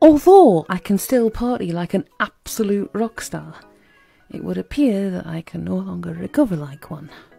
Although I can still party like an absolute rock star, it would appear that I can no longer recover like one.